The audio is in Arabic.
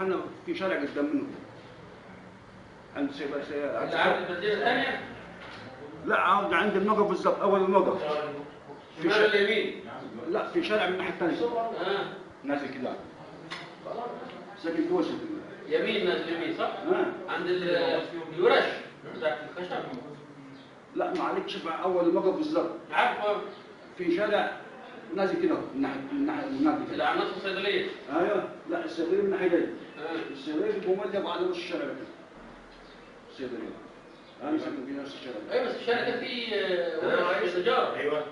محلنا في شارع قدام منه عند اللي عند البلديه الثانيه؟ لا عند الموقف بالظبط، اول الموقف في شارع اليمين. لا في شارع من الناحيه الثانيه نازل كده ساكن في وسط يمين، نازل يمين صح؟ عند الورش بتاعت الخشب. لا ما عليك، شوف اول الموقف بالظبط عارفه في شارع نازل كده من ناحيه اللي على نص الصيدليه. ايوه لا الصيدليه من الناحيه دي. الصيدليه في مملة على نص الشارع كده الصيدليه. انا ساكن في نفس الشارع. ايوه بس الشارع كان فيه ورش تجاره. ايوه